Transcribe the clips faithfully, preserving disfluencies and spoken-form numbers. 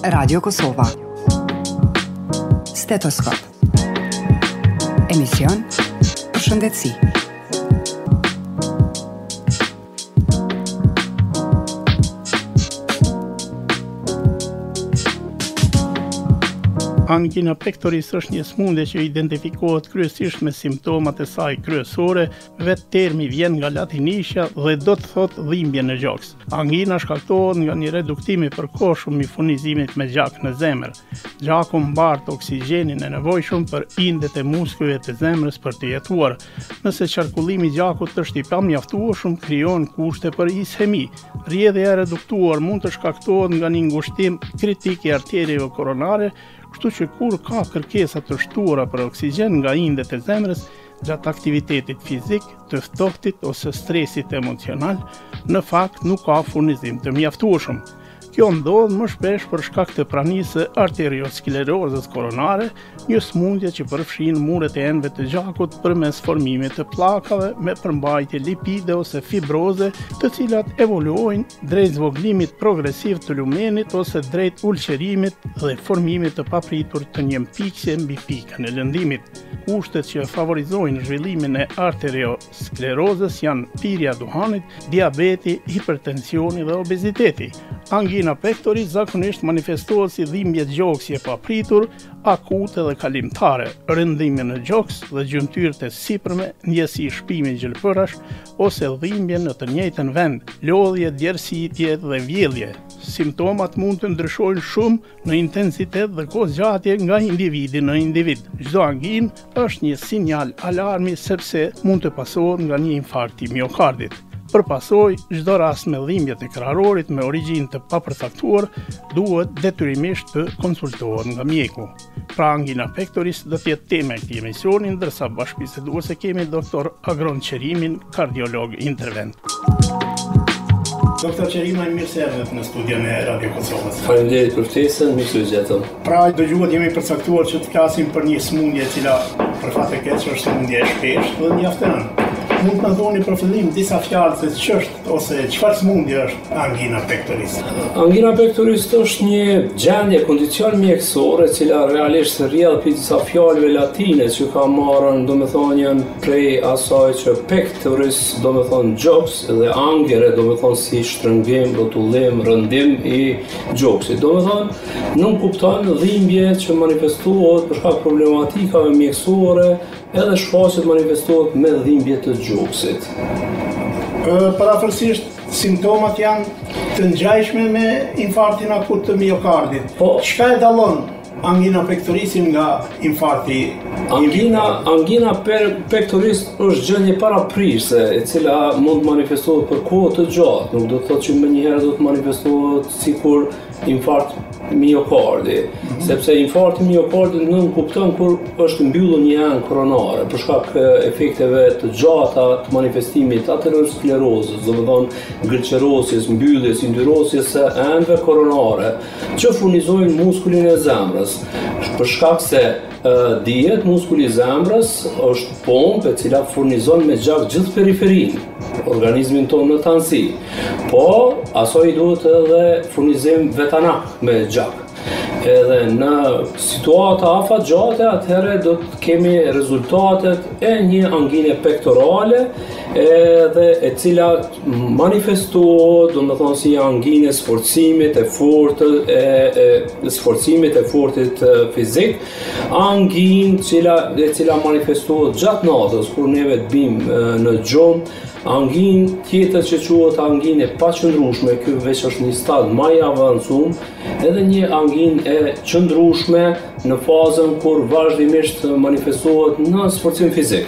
Radio Kosova. Stetoskop. Emision për shëndetësi. Angina pectoris është një sëmundje që identifikohet kryesisht me simptomat e saj kryesore, vetë termi vjen nga latinisja dhe do të thotë dhimbje në gjoks. Angina shkaktohet nga një reduktim i përkohshëm i furnizimit me gjak në zemër. Gjaku mbart oksigjenin e nevojshëm për indet e muskujve të zemrës për të jetuar. Nëse qarkullimi i gjakut është i pamjaftueshëm, krijon kushte për ishemi. Rrjedhja e reduktuar mund të shkaktohet nga një ngushtim kritik i arterieve koronare, kështu që kur ka kërkesa të shtuara për oksigjen nga indet e zemrës gjatë aktivitetit fizik, të ftohtit ose stresit emocional, në fakt nuk ka furnizim të mjaftueshëm. Kjo ndodh më shpesh për shkak të pranisë së arteriosklerozës koronare, një sëmundje që përfshin muret e enëve të gjakut përmes formimit të pllakave me përmbajtje lipide ose fibroze, të cilat evoluojnë drejt zvogëlimit progresiv të lumenit ose drejt ulqerimit dhe formimit të papritur të një mpiqësie mbi pikën e lëndimit. Kushtet që favorizojnë zhvillimin e arteriosklerozës janë pirja e duhanit, diabeti, hipertensioni dhe obeziteti. Angina pectoris zakonisht manifestohet si dhimbje gjoksi e papritur, akute dhe kalimtare, rëndime në gjoks dhe gjymtyrë të sipërme, njësi shpimi gjelpërash ose dhimbje në të njëjtën vend, lodhje, djersitje dhe vjellje. Simptomat mund të ndryshojnë shumë në intensitet dhe kohëzgjatje nga individi në individ. Çdo anginë është një sinjal alarmi sepse mund të pasohet nga një infarkt i miokardit. Për pasojë, çdo rast me dhimbje të kraharorit me origjinë të papërcaktuar duhet detyrimisht të konsultohet nga mjeku. Pra angina pectoris do të jetë tema e këtij emisioni, ndërsa bashkëbiseduese kemi doktor Agron Qerimin, kardiolog intervent. Doktor Qerima, mirë se erdhët në studion e Radio Kosovës. Faleminderit për ftesën, mirë se u gjetëm. Pra, dëgjuat jemi përcaktuar që të flasim për një sëmundje e cila për fat e keq është sëmundje e shpeshtë dhe mjaftëron. Mund të na thoni për fillim disa fjalë se ç'është ose çfarë sëmundje është angina pectoris? Angina pectoris është një gjendje, kondicion mjekësor e cila realisht rrjedh prej disa fjalëve latine që ka marrën domethënien prej asaj që pectoris domethën gjoks dhe angere domethën si shtrëngim, rrotullim, rëndim i gjoksit. Domethën nuk kupton dhimbje që manifestohet për shkak problematikave mjekësore, edhe shfaqet manifestohet me dhimbje të gjoksit. Parafërsisht, simptomat janë të ngjashme me infarktin akut të miokardit. Po, çka e dallon angina pectorisin nga infarkti? Angina, angina pectoris është gjendje paraprishse, e cila mund të manifestohet për kohë të gjatë, nuk do të thotë që më njëherë do të manifestohet sikur infarkt miokardi, mm-hmm. sepse infarkti miokardit nuk kupton kur është mbyllur një anë koronare për shkak efekteve të gjata të manifestimit aterosklerozës, domethënë gërqerosjes, mbylljes, yndyrosjes së anëve koronare që furnizojnë muskulin e zemrës. Për shkak se uh, dihet muskuli i zemrës është pompë e cila furnizon me gjak gjithë periferinë, organizmin tonë në tansi. Po, asoj duhet edhe furnizim vetanak me gjak. Edhe në situata afatgjate, atëherë do të kemi rezultatet e një angine pektorale, edhe e cila manifestohet, do të thonë si angine sforcimit e fortë, e, e sforcimit e fortit fizik, angin cila, e cila manifestohet gjatë natës, kur neve të bim në gjumë, angin tjetër që quhet angin e paqëndrueshme, ky veç është një stad më i avancuar, edhe një angin e qëndrueshme në fazën kur vazhdimisht manifestohet në sforcim fizik.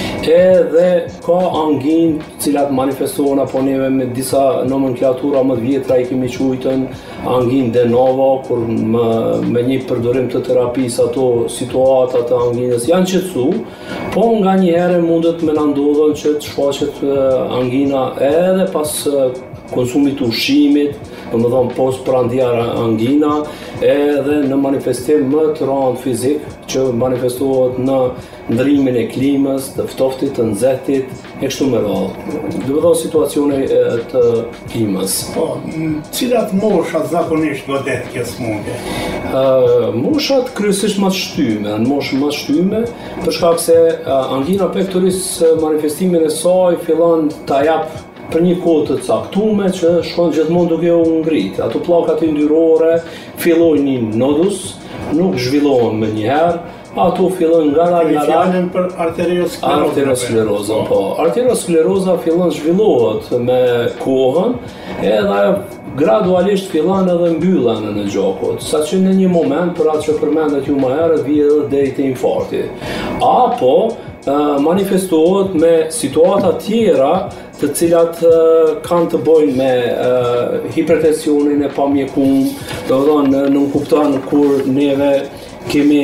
Edhe ka angin cilat manifestohen apo neve me disa nomenklatura më të vjetra i kemi quajtën angin de novo, kur më, me një përdorim të terapisë ato situata të anginës janë qetësu, po nga një herë mundet me na ndodhen që të shfaqet angina edhe pas konsumit të ushqimit, domethënë post prandiar angina, edhe në manifestim më të rëndë fizik që manifestohet në ndrimin e klimës, të ftoft qoftit, të nxehtit, e kështu me radhë. Do të thonë situacione të klimës. Po, cilat moshat zakonisht godet kjo sëmundje? Uh, moshat kryesisht më të shtyme, në moshë më të shtyme, për shkak se uh, angina pectoris manifestimin e saj fillon ta jap për një kohë të caktuar që shkon gjithmonë duke u ngrit. Ato pllakat yndyrore fillojnë një nodus, nuk zhvillohen më njëherë, ato fillojnë nga nga nga fjalën për arteriosklerozën. Arteriosklerozën, po. Arterioskleroza fillon zhvillohet me kohën, edhe ajo gradualisht fillon edhe mbyllen në gjakut, saqë në një moment, për atë që përmendet ju më herët, vije edhe deri te infarkti. Apo uh, manifestohet me situata tjera të cilat uh, kanë të bëjnë me uh, hipertensionin e pamjekuar, do të thonë nuk kupton kur neve kemi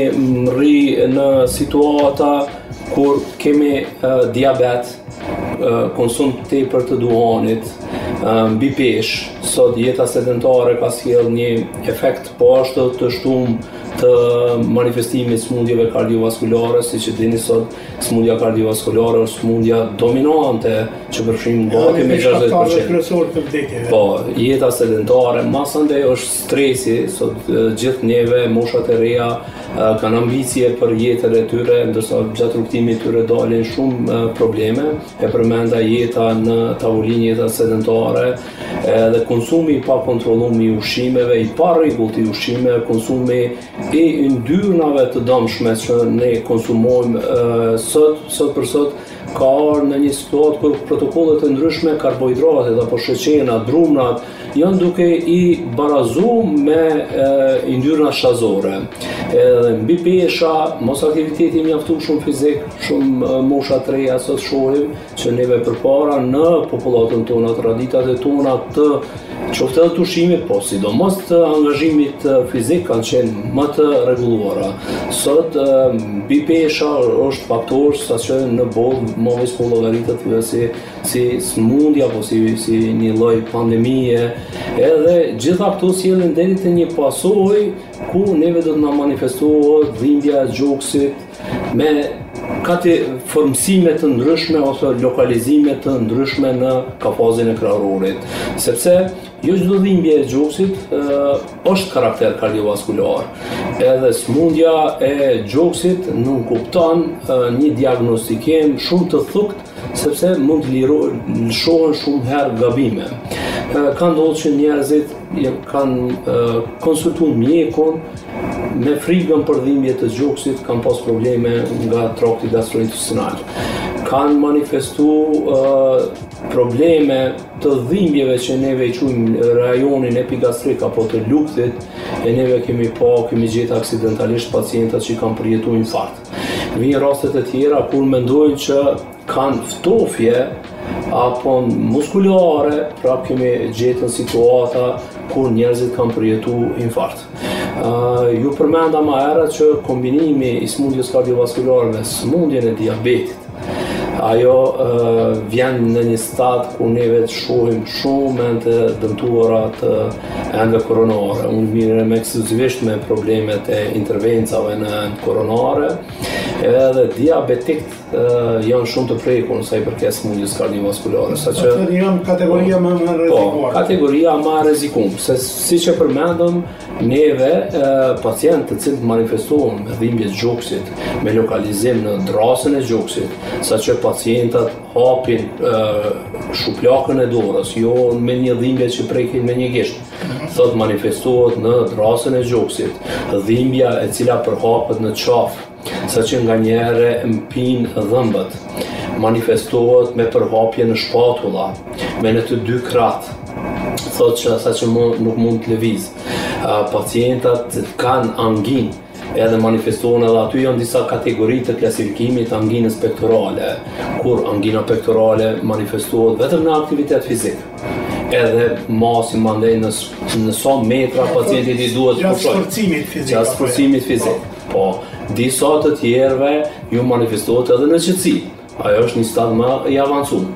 rri në situata kur kemi uh, diabet, uh, konsum tepër të duhanit, mbi uh, pesh, sot jeta sedentare ka sjell një efekt poshtë të shtumë të manifestimit sëmundjeve kardiovaskulare, siç e dini sot, sëmundja kardiovaskulare është sëmundja dominante që përfshin gati me gjashtëdhjetë përqind. Po, jeta sedentare, masandej është stresi, sot gjithë neve, moshat e reja kanë ambicie për jetën e tyre, ndërsa gjatë rrugtimit tyre dalin shumë probleme, e përmenda jeta në tavolinë, jeta sedentare, edhe konsumi i pa kontrolluar i ushqimeve, i pa rregullt i ushqimeve, konsumi i yndyrnave të dëmshme që ne konsumojmë uh, sot, sot për sot, ka arë në një situatë kur protokollet e ndryshme, karbohidratet apo sheqenat, drumnat, janë duke i barazu me e, yndyrna shazore. Edhe mbi pesha, mos aktiviteti mjaftueshëm fizik, shumë e, mosha të reja sot shohim që neve përpara në popullatën tona, traditat e tona të qoftë edhe të ushqimit, po sidomos të angazhimit fizik kanë qenë më të rregulluara. Sot mbi pesha është faktor saqë në botë movis po llogaritet si si smundja apo si si një lloj pandemie, edhe gjitha këto sjellin deri te një pasojë ku neve do të na manifestohet dhimbja e gjoksit me kati formësime të ndryshme ose lokalizime të ndryshme në kafazin e krahurit, sepse jo çdo dhimbje e gjoksit uh, është karakter kardiovaskular. Edhe smundja e gjoksit nuk kupton uh, një diagnostikim shumë të thukt, sepse mund të lëshohen shumë herë gabime. Uh, ka ndodhur që njerëzit kanë uh, konsultuar mjekun me frikën për dhimbje të gjoksit, kanë pas probleme nga trakti gastrointestinal. Kanë manifestuar uh, probleme të dhimbjeve që neve i quajmë rajonin epigastrik apo të lukthit, e neve kemi pa, kemi gjetë aksidentalisht pacientat që kanë përjetuar infarkt. Vijnë rastet e tjera kur mendojnë që kanë ftofje apo muskulare, prap kemi gjetën situata kur njerëzit kanë përjetuar infarkt. Uh, ju përmenda më herët që kombinimi i smundjes kardiovaskulare me smundjen e diabetit, ajo uh, vjen në një stad ku neve të shohim shumë të dëmtuara të endëve koronare. Unë mirem ekskluzivisht me problemet e intervencave në endë koronare, edhe diabetikt uh, janë shumë të prekur në sa i përket smundjes kardiovaskulare. Saqë janë kategoria më e rrezikuar. Po, kategoria më e rrezikuar, se siç e përmendëm, neve uh, pacientë të cilët manifestohen me dhimbje të gjoksit, me lokalizim në drasën e gjoksit, saqë pacientat hapin uh, shuplakën e dorës, jo me një dhimbje që prekin me një gisht, thot manifestohet në drasën e gjoksit, dhimbja e cila përhapet në qafë, saqë nga njëherë mpin dhëmbët, manifestohet me përhapje në shpatula, me në të dy kratë, thot që saqë nuk mund të lëviz. Uh, pacientat kanë anginë, edhe manifestohen edhe aty janë disa kategori të klasifikimit anginës pektorale, kur angina pektorale manifestohet vetëm në aktivitet fizik. Edhe masi mandej në, në sa metra pacientit i duhet të pushoj. Gjatë sforcimit fizik. Gjatë sforcimit fizik. Po, disa të tjerëve ju manifestohet edhe në qetësi. Ajo është një stad më i avancuar.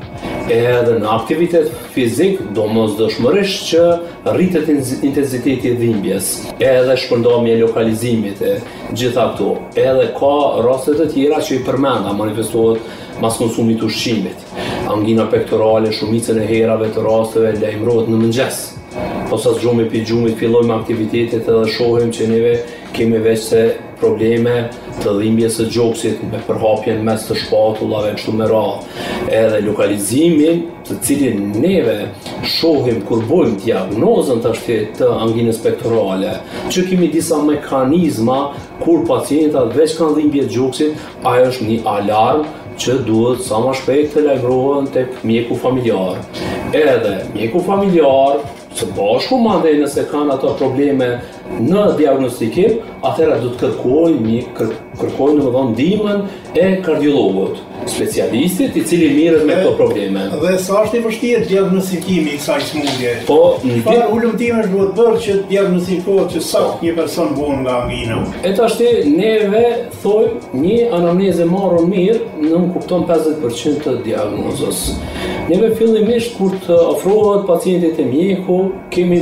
Edhe në aktivitet fizik, domosdoshmërisht që rritet intensiteti i dhimbjes, edhe shpërndarja e lokalizimit e gjitha këto. Edhe ka raste të tjera që i përmenda, manifestohet mas konsumit të ushqimit. Angina pektorale, shumicën e herave të rasteve lajmërohet në mëngjes. Posa zgjumi pi gjumit fillojmë aktivitetet edhe shohim që neve kemi veç se probleme të dhimbjes së gjoksit me përhapjen mes të shpatullave kështu me radhë. Edhe lokalizimin të cilin neve shohim kur bojmë diagnozën të ashtë të anginës pektorale, që kemi disa mekanizma kur pacientat veç kanë dhimbje të gjoksit, ajo është një alarm që duhet sa më shpejt të lajmërohen tek mjeku familjar. Edhe mjeku familjar së bashku mandej nëse kanë ato probleme në diagnostikim, atëherë do të kërkojnë kër, kërkojnë domethënë ndihmën e kardiologut, specialistit i cili mirret me këto probleme. Dhe sa është i vështirë diagnostikimi i kësaj sëmundje? Po, në çfarë ulëmtimesh duhet bërë që të diagnostikohet që sakt një person bon nga angina? E tashti neve thojmë një anamnezë marrën mirë nuk kupton pesëdhjetë përqind të diagnozës. Neve fillimisht kur të ofrohet pacientit te mjeku, kemi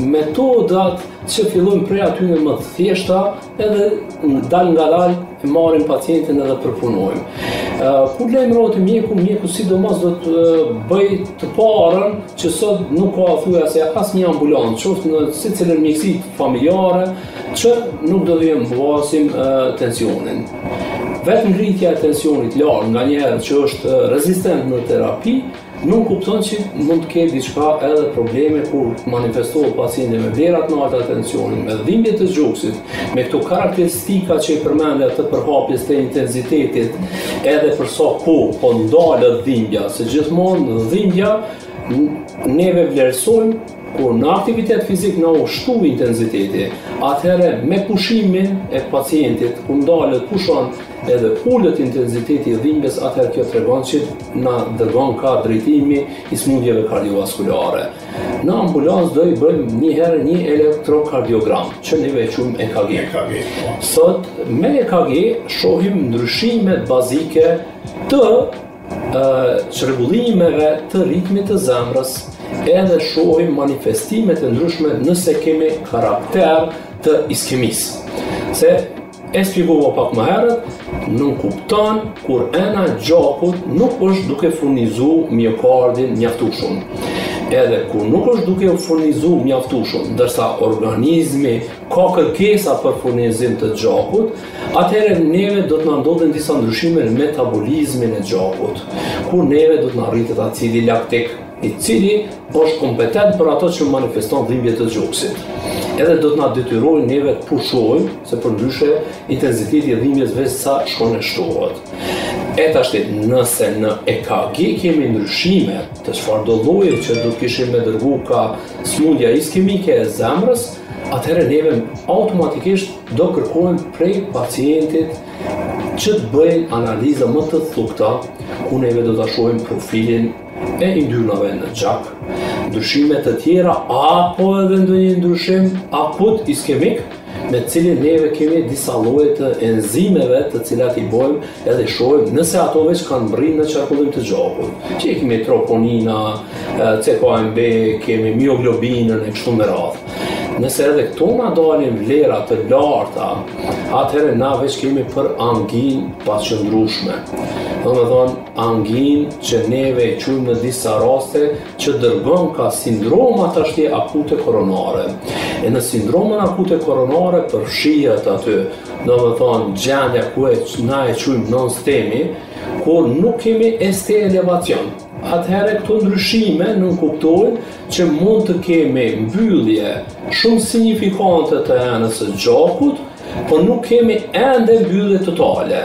metodat që fillojmë prej atyre më të thjeshta edhe dal nga dal e marrim pacientin edhe përpunojmë. Uh, kur lajmërohet mjeku, mjeku sidomos do të uh, bëj të parën që sot nuk ka thuajse asnjë ambulancë, qoftë në secilën mjekësi familjare, që nuk do të mbasim uh, tensionin. Vetëm rritja e tensionit lart nganjëherë që është uh, rezistent në terapi, nuk kupton që mund të ketë diçka edhe probleme kur manifestohet pacienti me vlerat në alta tensionin, me dhimbje të gjoksit, me këto karakteristika që i përmendja të përhapjes të intensitetit, edhe për sa kohë po ndalet dhimbja, se gjithmonë dhimbja neve vlerësojmë kur në aktivitet fizik në ushtu intensiteti, atëherë me pushimin e pacientit, kur ndalet pushon edhe ullet intensiteti i dhimbjes, atëherë kjo tregon që na dërgon ka drejtimi i sëmundjeve kardiovaskulare. Në ambulancë do i bëjmë një herë një elektrokardiogram, që neve e quajmë E K G. E K G. Sot me E K G shohim ndryshimet bazike të çrregullimeve të ritmit të zemrës, edhe shohim manifestimet e ndryshme nëse kemi karakter të iskemisë. Se e shpjegova pak më herët, nuk kupton kur ena gjakut nuk është duke furnizu miokardin mjaftueshëm. Edhe kur nuk është duke furnizu mjaftueshëm, ndërsa organizmi ka kërkesa për furnizim të gjakut, atëherë neve do të na ndodhin disa ndryshime në metabolizmin e gjakut, kur neve do të na rritet acidi laktik, i cili është kompetent për ato që manifeston dhimbje të gjoksit. Edhe do të na detyrojë neve të pushojmë, se përndryshe intensiteti i dhimbjes veç sa shkon e shtohet. E tashti, nëse në E K G kemi ndryshime të çfarëdo lloji që do të kishim me dërgu ka sëmundja iskemike e zemrës, atëherë neve automatikisht do kërkojmë prej pacientit që të bëjnë analiza më të thukta, ku neve do ta shohim profilin e yndyrnave në gjak, ndryshime të tjera apo edhe ndonjë ndryshim akut iskemik, me cilin neve kemi disa lloje të enzimeve të cilat i bojmë edhe shohim nëse ato veç kanë mbërrinë në qarkullim të gjakut. Që kemi troponina, C K M B, kemi mioglobinën e kështu me radhë. Nëse edhe këto na dalin vlera të larta, atëherë na veç kemi për angin pasqëndrueshme. Domethënë angin që neve e quajmë në disa raste që dërgon ka sindroma tashti akute koronare. E në sindromën akute koronare përfshihet aty, domethënë gjendja ku e na e quajmë non-stemi, kur nuk kemi S T elevacion. Atëherë këto ndryshime nuk kuptojnë që mund të kemi mbyllje shumë signifikante të enës së gjakut, por nuk kemi ende mbyllje totale.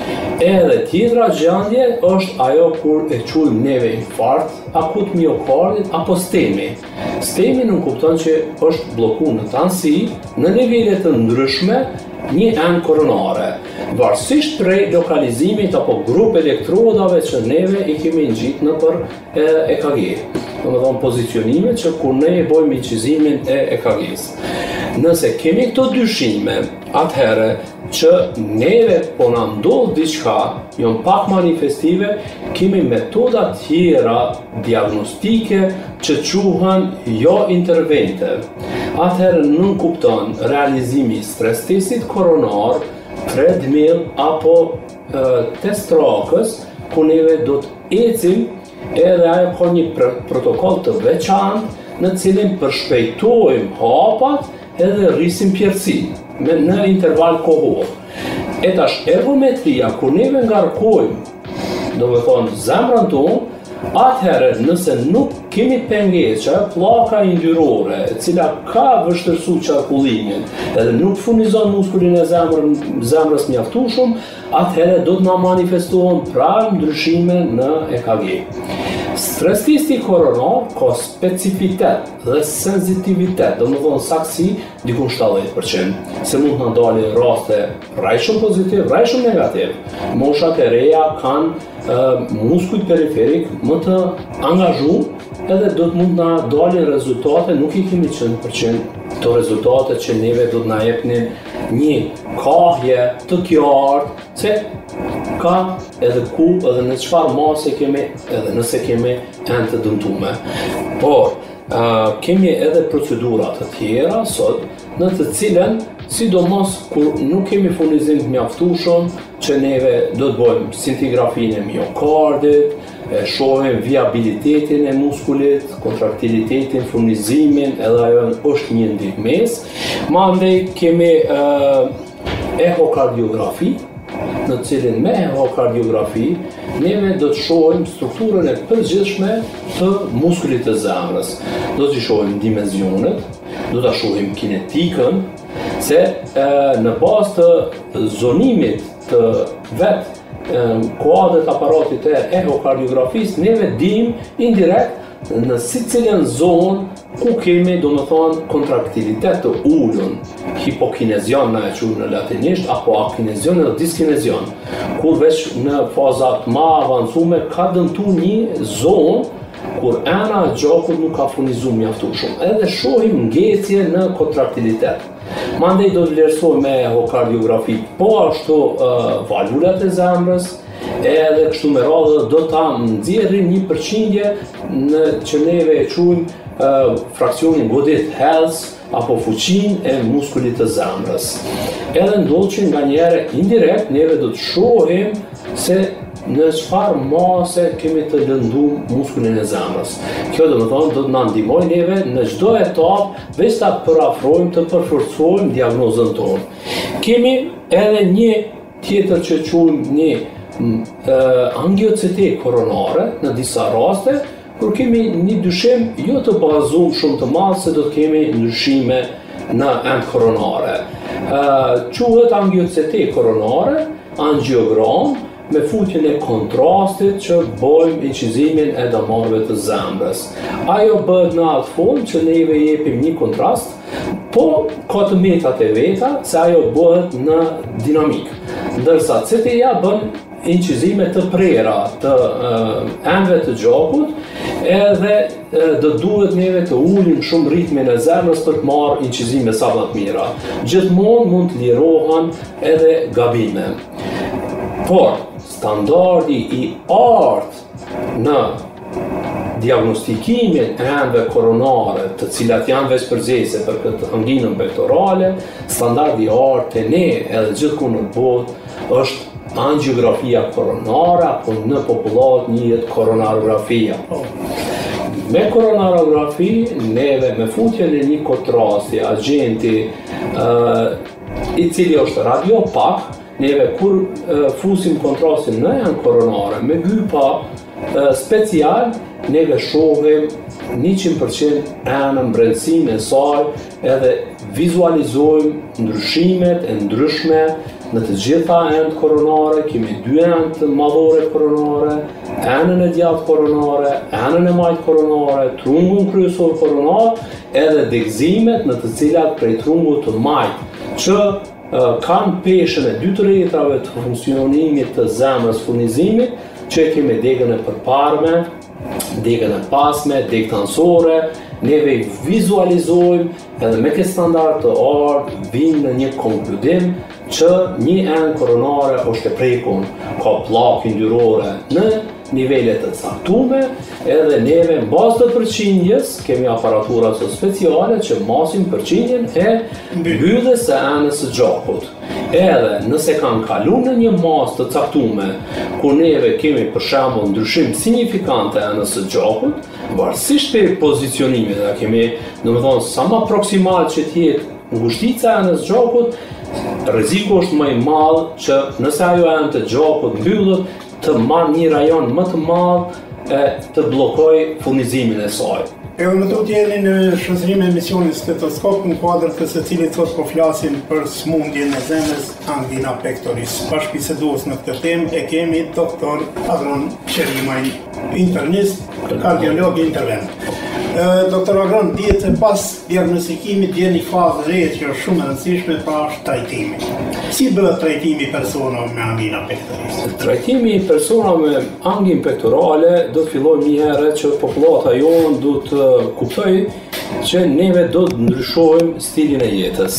Edhe tjetra gjendje është ajo kur e quajmë neve infarkt akut miokardit apo stemi. Stemi nuk kupton që është bllokuar në tansi në nivele të ndryshme një enë koronare, varësisht prej lokalizimit apo grup elektrodave që neve i kemi ngjitur në për E K G. Domethënë pozicionime që kur ne e bojmë incizimin e E K G-s. Nëse kemi këto dyshime, atëherë që neve po na ndodh diçka, jon pak manifestive, kemi metoda tjera diagnostike që quhen jo intervente. Atëherë nuk kupton realizimi stres testit koronar, treadmill apo e, test trakës, ku neve do të ecim edhe ajo ka një pr protokoll të veçantë në cilin përshpejtojmë hapat edhe rrisim pjerësi me në interval kohor. E tash ergometria, kur neve ngarkojmë, do me thonë zemrën tonë, atëherë nëse nuk kemi pengeqe, pllaka yndyrore, e cila ka vështirësu qarkullimin, edhe nuk furnizon muskulin e zemrën, zemrës mjaftueshëm, atëherë do të na manifestohen pra ndryshime në E K G. Stres testi koronar ka specifitet dhe sensitivitet, do më thonë saksi dikun shtatëdhjetë përqind, se mund të ndalë raste rrajshëm pozitiv, rrajshëm negativ. Moshat e reja kanë uh, muskujt periferik më të angazhuar, edhe do të mund na dalin rezultate, nuk i kemi njëqind përqind të rezultate që neve do të na jepnin një kahje të qartë, se ka edhe ku edhe në çfarë mase kemi, edhe nëse kemi enë të dëmtume. Por, uh, kemi edhe procedura të tjera sot, në të cilën, sidomos kur nuk kemi furnizim të mjaftueshëm, që neve do të bëjmë scintigrafinë e miokardit, e shohim viabilitetin e muskulit, kontraktilitetin, furnizimin, edhe ajo është një ndihmës. Mandej kemi uh, ehokardiografi, në cilin me ehokardiografi neve do të shohim strukturën e përgjithshme të muskulit të zemrës. Do të shohim dimensionet, do të shohim kinetikën, se e, në bazë të zonimit të vetë kuadrët aparatit e ehokardiografisë, neve dim indirekt në si cilën zonë ku kemi, do më thonë, kontraktilitet të ullën, hipokinezion në e qunë në latinisht, apo akinezion edhe diskinezion, kur veç në fazat ma avancume ka dëmtu një zonë kur ena e gjakut nuk ka furnizu mjaftueshëm. Edhe shohim ngjecje në kontraktilitet. Mandej do të vlerësojmë me ehokardiografi, po ashtu uh, valvulat e zemrës, edhe kështu me radhë do ta nxjerrim një përqindje në që neve e quajmë uh, fraksionin godit health apo fuqin e muskulit të zemrës. Edhe ndodh që nga njëre indirekt neve do të shohim se në çfarë mase kemi të lënduar muskulin e zemrës. Kjo do të thonë do të na ndihmojë neve në çdo etapë veç ta përafrojmë të përforcojmë diagnozën tonë. Kemi edhe një tjetër që quajmë një uh, angiociti koronare në disa raste, kur kemi një dyshim jo të bazuar shumë të madh se do të kemi ndryshime në enë koronare. Uh, quhet angiociti koronare, angiogram, me futjen e kontrastit që bëjmë incizimin e damarëve të zemrës. Ajo bëhet në atë formë që neve jepim një kontrast, po ka të metat e veta se ajo bëhet në dinamik. Ndërsa C T A bën incizime të prera të enëve të gjakut, edhe do duhet neve të ulim shumë ritmin e zemrës për të marrë incizime sa më të mira. Gjithmonë mund të lirohen edhe gabime. Por, standardi i artë në diagnostikimin e enëve koronare, të cilat janë veç përgjese për këtë anginën pektorale, standardi i artë e ne edhe gjithku në botë është angiografia koronare, apo në popullat njihet koronarografia. Me koronarografi, neve me futjen e një kontrasti, agenti uh, i cili është radiopak, neve kur uh, fusim kontrastin në janë koronare, me gypa uh, special, neve shohim njëqind përqind enën brendësinë e saj, edhe vizualizojmë ndryshimet e ndryshme në të gjitha enët koronare. Kemi dy enë të madhore koronare, enën e djathtë koronare, enën e majtë koronare, trungun kryesor koronar, edhe degëzimet në të cilat prej trungut të majtë, që uh, kanë peshën e dy tretave të funksionimit të zemrës furnizimit, që kemi degën e përparme, degën e pasme, degë tansore, neve i vizualizojmë edhe me këtë standard të ardhë vinë në një konkludim që një enë koronare është e prekur, ka pllakë yndyrore në nivelet të caktume, edhe neve në bazë të përqindjes kemi aparatura të speciale që masin përqindjen e mbylljes së enës së gjakut. Edhe nëse kanë kaluar në një masë të caktume ku neve kemi për shembull ndryshim signifikant të enës së gjakut, varësisht për pozicionimit, dhe kemi, domethënë, sa më proksimal që të jetë ngushtica e enës së gjakut, rreziku është më i madh që nëse ajo enë të gjakut mbyllet, të marrë një rajon më të madh e të bllokoj furnizimin e saj. E më të jeni në shoqërim e emisionin Stetoskop në kuadër të së cilit sot po flasim për smundjen e zemrës angina pectoris. Bashkëbisedues në këtë temë e kemi doktor Agron Qerimaj, internist, kardiolog intervenant. Doktor Agron, dihet se pas diagnostikimit vjen një fazë re që është shumë e rëndësishme, pra është trajtimi. Si bëhet trajtimi personave me angina pectoris? Trajtimi i personave me anginë pektorale do të fillojë një herë që popullata jonë do të kuptojë që neve do të ndryshojmë stilin e jetës.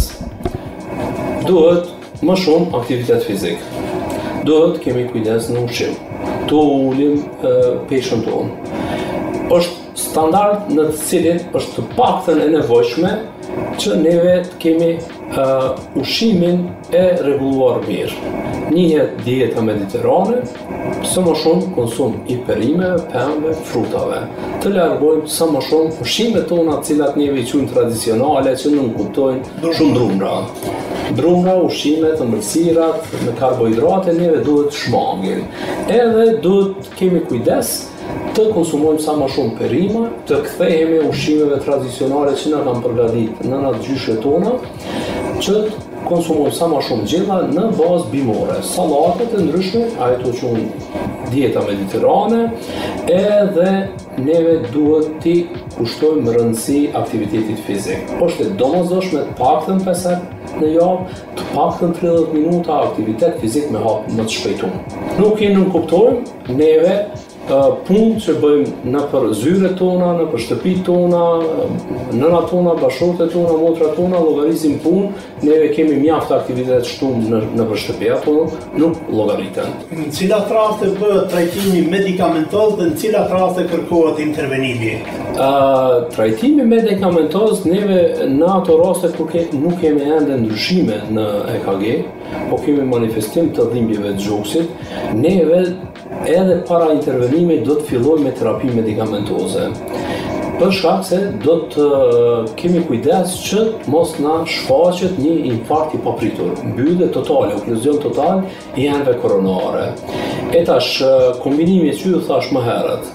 Duhet më shumë aktivitet fizik. Duhet kemi kujdes në ushqim. Të ulim peshën tonë. Është standard në të cilin është të paktën e nevojshme që neve të kemi uh, ushqimin e rregulluar mirë. Njihet dieta mediterane, sa më shumë konsum i perimeve, pemëve, frutave. Të largojmë sa më shumë ushqimet tona të cilat neve i quajmë tradicionale që nuk kuptojnë shumë drumra. Drumra, ushqimet, ëmbëlsirat, me karbohidrate neve duhet shmangin. Edhe duhet kemi kujdes të konsumojmë sa më shumë perime, të kthehemi ushqimeve tradicionale që na kanë përgatitur nëna gjyshet tona, që të konsumojmë sa më shumë gjella në bazë bimore, sallatet e ndryshme, ajo të quajmë dieta mediterane, edhe neve duhet të kushtojmë rëndësi aktivitetit fizik. Është e domosdoshme të paktën pesë herë në javë, të paktën tridhjetë minuta aktivitet fizik me hap më të shpejtuar. Nuk i nënkuptojmë neve punë që bëjmë në për zyret tona, në për shtëpit tona, nëna tona, bashortet tona, motra tona, llogarizim punë, neve kemi mjaft aktivitet shtunë në, në për shtëpia tona, nuk llogariten. Në cilat raste bëhet trajtimi medikamentoz dhe në cilat raste kërkohet intervenimi? Uh, trajtimi medikamentoz neve në ato raste kur ke, nuk kemi ende ndryshime në E K G, po kemi manifestim të dhimbjeve të gjoksit, neve edhe para intervenimit do të fillojmë me terapi medikamentoze. Për shkak se do të kemi kujdes që mos na shfaqet një infarkt i papritur, mbyllje totale, okluzion total i enëve koronare. E tash kombinimi që ju thash më herët,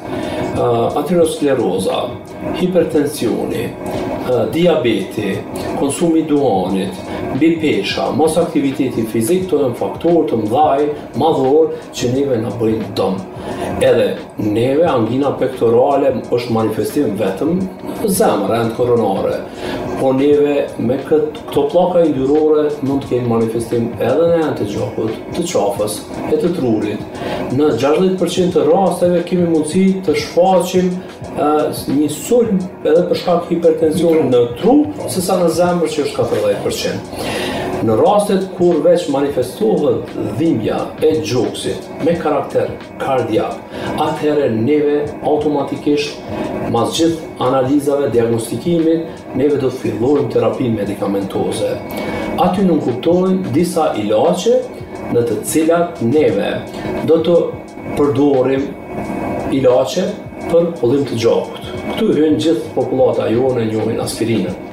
ateroskleroza, hipertensioni, diabeti, konsumi i duhanit, bipesha, mos aktiviteti fizik, të janë faktorë të mëdhaj, madhor që neve na bëjnë dëm. Edhe neve angina pectorale është manifestim vetëm zemër, end koronare. Po neve me këtë, këto pllaka yndyrore mund të kemi manifestim edhe në end të gjakut, të qafës, e të trurit. Në gjashtëdhjetë përqind të rasteve kemi mundësi të shfaqim uh, një sulm edhe për shkak hipertensionit në tru, sesa në zemër që është katërdhjetë përqind. Në rastet kur veç manifestohet dhimbja e gjoksit me karakter kardiak, atëherë neve automatikisht mas gjithë analizave, diagnostikimit, neve do të fillojmë terapi medikamentoze. Aty nuk kuptojnë disa ilaçe në të cilat neve do të përdorim ilaçe për ullim të gjakut. Këtu hyn gjithë popullata jonë e njohin aspirinën.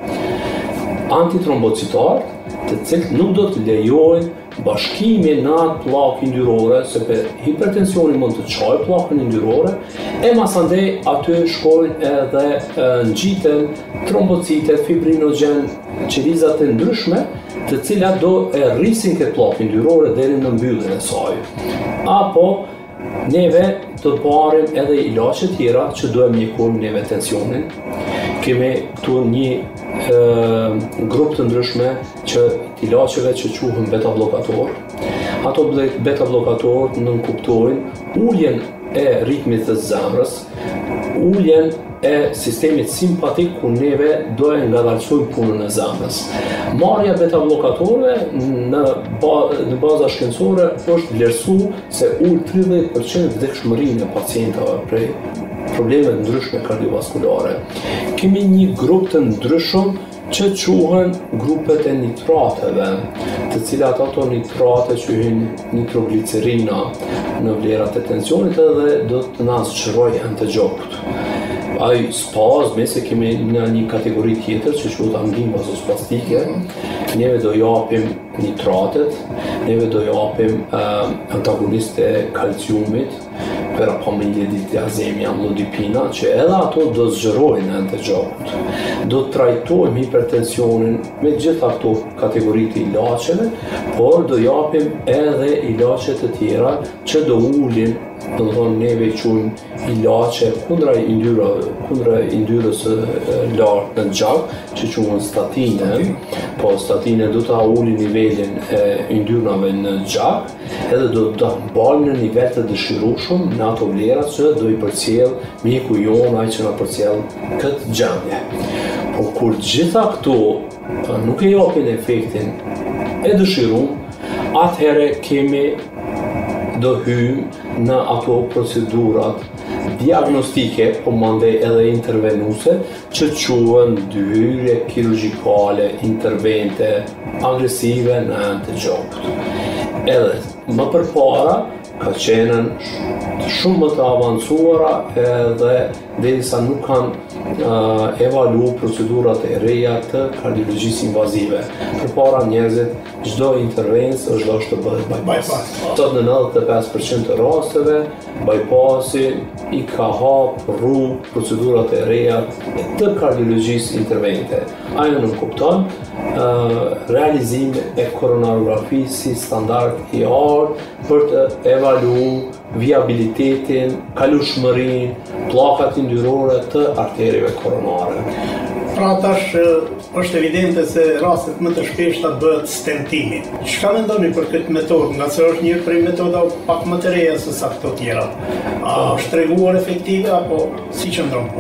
Antitrombocitar, të cilët nuk do të lejojnë bashkimin në atë pllakë yndyrore, sepse hipertensioni mund të çojë pllakën yndyrore, e masandej aty shkojnë edhe e, ngjiten trombocitet, fibrinogen, qelizat e ndryshme, të cilat do e rrisin këtë pllakë yndyrore deri në mbylljen e saj. Apo neve të parim edhe ilaçe tjera që do e mjekojmë neve tensionin. Kemi këtu një e, grup të ndryshme që ilaçeve që quhen beta bllokator. Ato beta bllokatorët nënkuptojnë uljen e ritmit të zemrës, ulljen e sistemit simpatik ku neve dojë ngadalësojmë punën e zemrës. Marrja beta-bllokatorëve në, ba, në baza shkencore është vlerësuar se ul tridhjetë përqind vdekshmërinë e pacientëve prej probleme të ndryshme kardiovaskulare. Kemi një grup të ndryshëm që quhen grupet e nitrateve, të cilat ato nitrate quhen nitroglicerina në vlerat e tensionit edhe do të na zgjerojnë të gjokt. Ai spazmi se kemi në një kategori tjetër që quhet anginë vazospastike, neve do japim nitratet, neve do japim uh, antagoniste e kalciumit, per familje diazemia, amlodipina, që edhe ato do zgjerojnë të gjokt. Do të trajtojmë hipertensionin me gjitha këto kategoritë të ilaçeve, por do japim edhe ilaçe të tjera që do ulin, do të thonë neve i quajmë ilaçe kundra yndyrave, kundra yndyrës së lartë në gjak, që quhen statine. Po statine do ta ulin nivelin e yndyrnave në gjak, edhe do ta mbajnë në nivel të dëshirueshëm në ato vlera që do i përcjell mjeku jon, ai që na përcjell këtë gjendje. Por kur gjitha këto nuk e japin efektin e dëshiruar, atëherë kemi do hyjmë në ato procedurat diagnostike, po mandej edhe intervenuse, që quhen dyhyrje kirurgjikale, intervente agresive në anë të gjokt. Edhe më përpara ka qenën shumë më të avancuara edhe derisa nuk kanë uh, evaluar procedurat e reja të kardiologjisë invazive. Përpara njerëzit çdo intervencë është dashur të bëhet bypass. Sot në nëntëdhjetë e pesë përqind të rasteve bypassi i ka hap rrugë procedurat e reja të kardiologjisë intervente. Ajo nuk kupton uh, realizim e koronarografisë si standard i art për të evaluar viabilitetin, kalueshmërinë, pllakat yndyrore të arterieve koronare. Pra tash është evidente se rastet më të shpeshta bëhet stentimi. Çka mendoni për këtë metodë, nga se është një prej metodave pak më të reja se sa këto tjera? A është treguar efektive apo si qëndron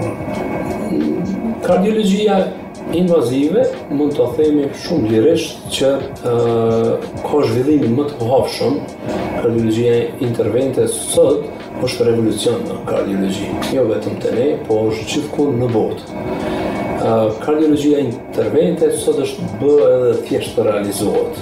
puna? Kardiologjia invazive mund të themi shumë lirisht që uh, ka zhvillimin më të hapshëm. Kardiologjia intervente sot është revolucion në kardiologji, jo vetëm te ne, po është gjithkund në botë. Uh, kardiologjia intervente sot është bë edhe thjesht të realizohet.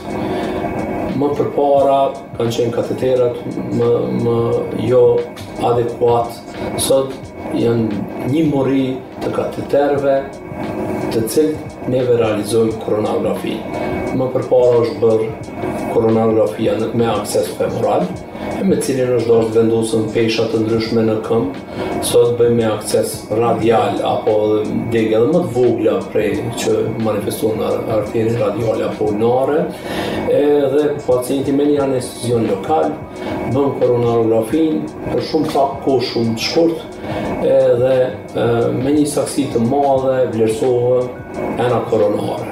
Më përpara kanë qenë kateterat më, më jo adekuat, sot janë një mori të kateterëve të cilët neve realizojmë koronografi. Më përpara është bërë koronografia me akses femoral, me cilin është dashur të vendosën pesha të ndryshme në këmbë. Sot bëjmë me akses radial apo degë edhe më të vogla prej që manifestohen në arterin radiale apo ulnare, edhe pacienti me një anestezion lokal bën koronografin për shumë pak kohë shumë të shkurt, edhe e, me një saksi të madhe vlerësohet ena koronare.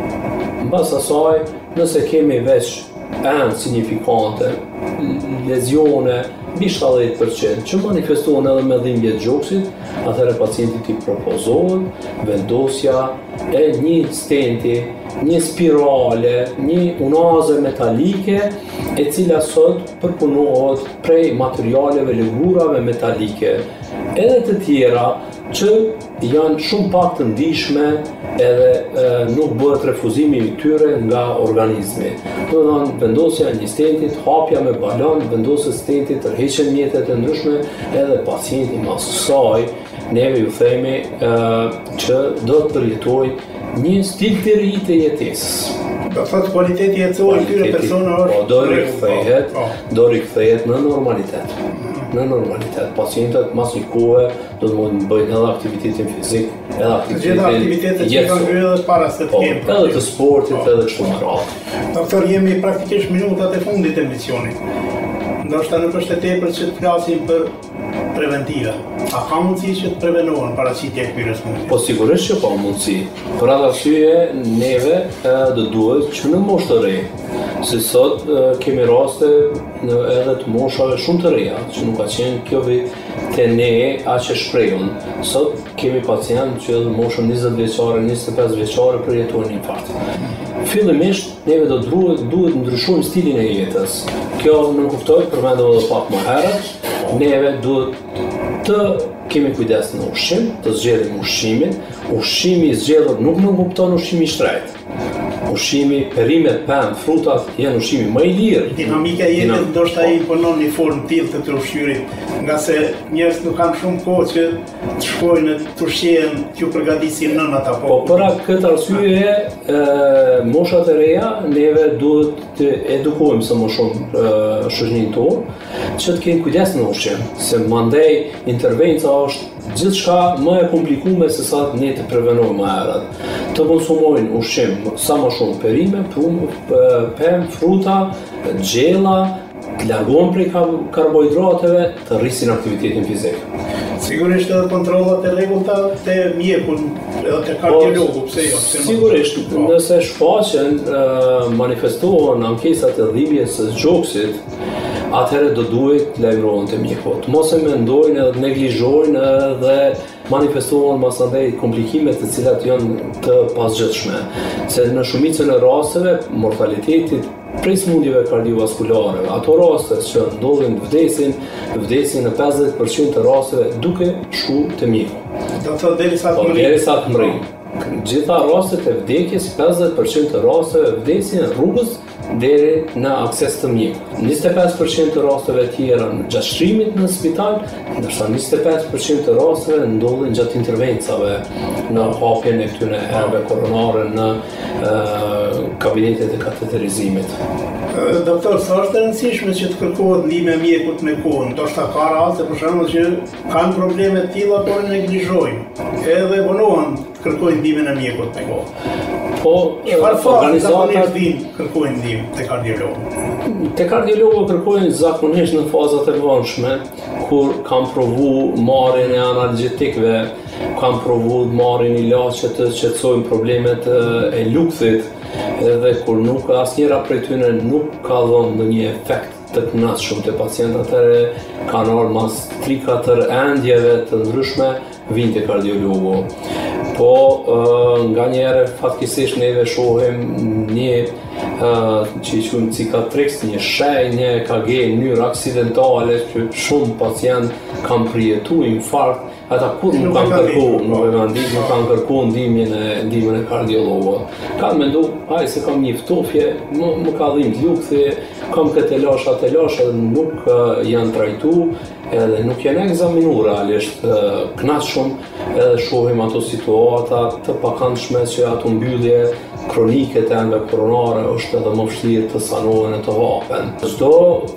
Mbas asaj, nëse kemi veç enë signifikante, lezione mbi shtatëdhjetë përqind që manifestohen edhe me dhimbje të gjoksit, atëherë pacientit i propozohet vendosja e një stenti, një spirale, një unaze metalike, e cila sot përpunohet prej materialeve legurave metalike, edhe të tjera që janë shumë pak të ndihshme edhe e, nuk bëhet refuzimi i tyre nga organizmi. Do të thonë vendosja e një stentit, hapja me balon, vendosja e stentit, tërheqjen mjetet e ndryshme, edhe pacienti mas saj neve ju themi e, që do të përjetojë një stil të ri të jetesës. Do thotë kualiteti jetësor i këtyre personave është do rikthehet, do rikthehet në normalitet. Në normalitet. Pacientët mas një kohe do të mund të bëjnë edhe aktivitetin fizik, edhe aktivitetin jetësor. Gjitha aktivitetet që kanë kryer edhe para se të kemë. Edhe të sportit, edhe kështu me radhë. Doktor, jemi praktikisht minutat e fundit të emisionit. Ndoshta nuk është e tepër që të flasim për preventive. A ka mundësi që të prevenohen paraqitja e këtyre sëmundjeve? Po sigurisht që ka mundësi. Për atë arsye neve do duhet që në moshë të re, si sot kemi raste edhe të moshave shumë të reja, që nuk ka qenë kjo te ne aq e shprehun. Sot kemi pacientë që në moshën njëzet vjeçare, njëzet e pesë vjeçare përjetojnë infarkt. Fillimisht neve do duhet duhet ndryshojmë stilin e jetës. Kjo nuk kuptoj, përmendëm edhe pak më herët, neve duhet të kemi kujdes në ushqim, të zgjedhim ushqimin. Ushqimi i zgjedhur nuk nuk kupton ushqimi i shtrejt. Ushqimi, perimet, pemë, frutat janë ushqimi më i lirë. Dinamika e jetës ndoshta i imponon një formë tillë të ushqyrit, nga se njerëzit nuk kanë shumë kohë që të shkojnë të ushqehen që u përgatisin nënat apo. Po për këtë arsye, moshat e reja neve duhet të edukojmë së më shumë shoqërinë tonë, që të kemi kujdes në ushqim, se mandej intervenca është gjithçka më e komplikuar se sa ne të prevenojmë më herët. Të konsumojnë ushqim sa më shumë perime, pemë, fruta, gjella, të largohen prej karbohidrateve, të rrisin aktivitetin fizik. Sigurisht edhe kontrollat e rregullta te mjeku edhe te kardiologu, pse jo? Sigurisht, nëse shfaqen manifestohen ankesat e dhimbjes së gjoksit, atëherë do duhet të lajmërohen te mjeku. Mos e mendojnë edhe të neglizhojnë edhe manifestohen masandej komplikimet të cilat janë të pasgjithshme. Se në shumicën e rasteve mortalitetit prej sëmundjeve kardiovaskulare, ato raste që ndodhin vdesin, vdesin në pesëdhjetë përqind të rasteve duke shku te mjeku. Do të thotë derisa të mrinë. Derisa të mrinë. Gjitha rastet e vdekjes, pesëdhjetë përqind të rasteve vdesin në rrugës deri në akses të mjekut. njëzet e pesë përqind të rasteve tjera në gjatë shtrimit në spital, ndërsa njëzet e pesë përqind të rasteve ndodhin gjatë intervencave në hapjen e këtyre erëve koronare në kabinetet e kateterizimit. Doktor, sa është e rëndësishme që të kërkohet ndihmë e mjekut me kohë? Ndoshta ka raste për shembull që kanë probleme të tilla por neglizhojnë, edhe vonohen të kërkojnë ndihmën e mjekut me kohë. Po, organizatat kërkojnë ndihmë te kardiologu. Te kardiologu kërkojnë zakonisht në fazat e vonshme, kur kanë provu marrjen e analgjetikëve, kanë provu marrjen e ilaçeve të shqetësojnë problemet e lukthit, edhe kur nuk asnjëra prej tyre nuk ka dhënë ndonjë efekt të kënaqshëm te pacientët, atëherë kanë ardhur mas tre katër endjeve të ndryshme vinë te kardiologu. Po nga njëherë fatkeqësisht neve shohim një që i quajmë cicatrix, një shenjë, një E K G në mënyrë aksidentale që shumë pacientë kanë përjetuar infarkt. Ata kur nuk kanë kërkuar, nuk e kanë ditë, nuk kanë kërkuar ndihmën e ndihmën e kardiologut. Kanë menduar, ai se kam një ftofje, më, më ka dhimbje lukthi, kam këtë lash atë lash, nuk janë trajtuar, edhe nuk janë ekzaminuar realisht kënaqshëm, edhe shohim ato situata të pakëndshme që ato mbyllje kronike të enëve koronare është edhe më vështirë të sanohen e të hapen. Çdo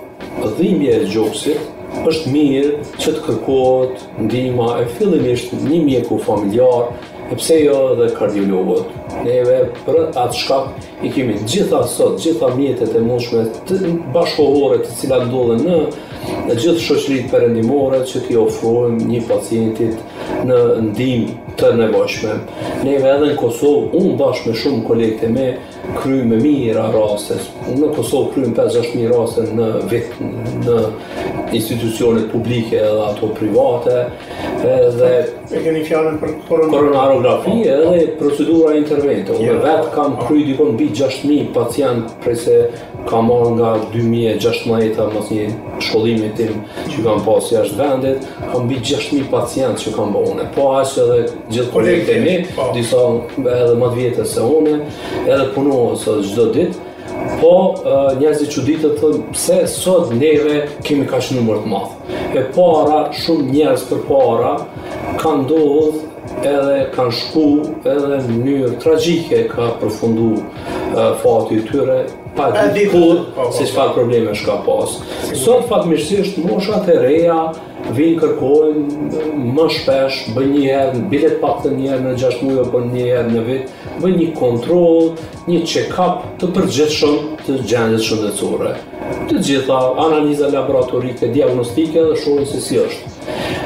dhimbje e gjoksit është mirë që të kërkohet ndihma e fillimisht një mjeku familjar, e pse jo edhe kardiologët. Neve për atë shkak i kemi gjitha sot, gjitha mjetet e mundshme të bashkëkohore të cilat ndodhen në në gjithë shoqëritë perëndimore që t'i ofrojmë një pacientit në ndihmë të nevojshme. Neve edhe në Kosovë, unë bashkë me shumë kolegët e me, kryjmë me mijëra raste. Në Kosovë kryjmë pesë gjashtë mijë raste në vit në institucionet publike edhe ato private, edhe e keni fjalën për koronarografi edhe procedura intervente. Unë vetë kam kryjë dikon mbi gjashtë mijë pacient prej se kam marrë nga dy mijë e gjashtëdhjetë mas një shkollimi tim që kam pas jashtë vendit, kam mbi gjashtë mijë pacient që kam bërë unë. Po aq edhe gjithë kolegët e mi, disa edhe më të vjetër se unë, edhe punohen sot çdo ditë. Po njerëzit çuditë thonë pse sot neve kemi kaq numër të madh. E para, shumë njerëz për para kanë ndodhur edhe kanë shku edhe në mënyrë tragjike ka përfundu uh, fati i tyre pa ditur se çfarë probleme shka pas. Sot fatmirësisht moshat e reja vinë kërkojnë më shpesh, bëjnë një herë, bilet pak të një herë në gjashtë muaj apo një herë në vit, bëjnë një kontroll, një check-up të përgjithshëm të gjendjes shëndetësore. Të gjitha analiza laboratorike, diagnostike dhe shohin se si është.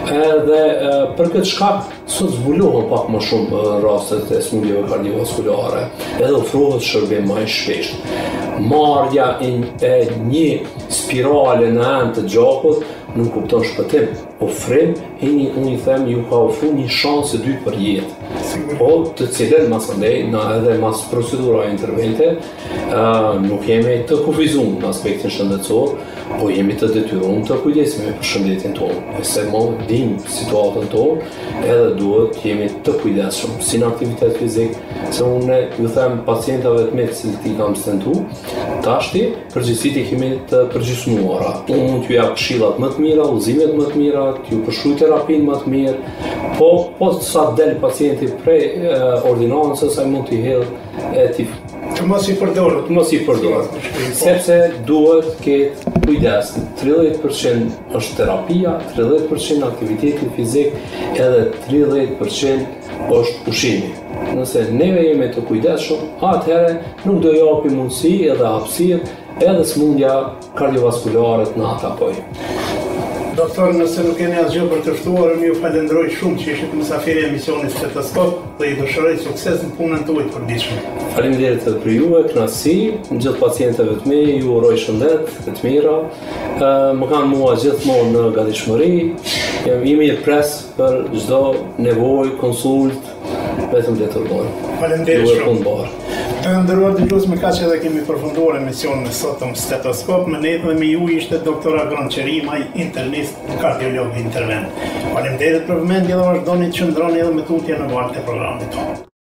Edhe për këtë shkak sot zbulohen pak më shumë rastet e smundjeve kardiovaskulare, edhe ofrohet shërbim më i shpeshtë. Marrja e një spirale në anë të gjakut nuk kupton shpëtim. Ofrim, hini unë i them ju ka ofru një shansë e dytë për jetë. Po të cilën mas andej, na edhe mas procedura e intervente, uh, nuk jemi të kufizuar në aspektin shëndetësor, po jemi të detyruar të kujdesemi për shëndetin tonë. E se mo dim situatën tonë, edhe duhet jemi të kujdesshëm si në aktivitet fizik, se unë ju them pacientave të me të cilët i kam stentu, tashti përgjithësitë i kemi të përgjysmuara. Unë mund t'ju jap këshillat më të mira, udhëzimet më të mira, t'ju përshkruaj terapinë më të mirë, po po sa del pacienti prej e, ordinancës, ai mund t'i hedh e t'i Të mos i përdorët. Të mos i përdorët. Sepse duhet ketë kujdes. tridhjetë përqind është terapia, tridhjetë përqind aktiviteti fizik, edhe tridhjetë përqind është ushqimi. Nëse neve jemi të kujdesshëm, atëherë nuk do japim mundësi edhe hapësirë edhe smundja kardiovaskulare të na atakojë. Doktor, nëse nuk keni asgjë për të shtuar, më ju falenderoj shumë që ishit mysafiri e emisionit Stetoskop dhe i dëshiroj sukses në punën tuaj të përditshme. Faleminderit edhe për juve, kënaqësi, gjithë pacientëve të mi, ju uroj shëndet, të mira. Më kanë mua gjithmonë në gatishmëri, jemi i pres për çdo nevojë, konsult, vetëm le të urdhëroni. Faleminderit shumë. Të nderuar dëgjues, me kaq edhe kemi përfunduar emisionin e sotëm Stetoskop. Me ne dhe me ju ishte doktor Agron Qerimaj, internist, kardiolog intervent. Faleminderit për vëmendje dhe vazhdoni të qëndroni edhe me tutje në valët e programit tonë.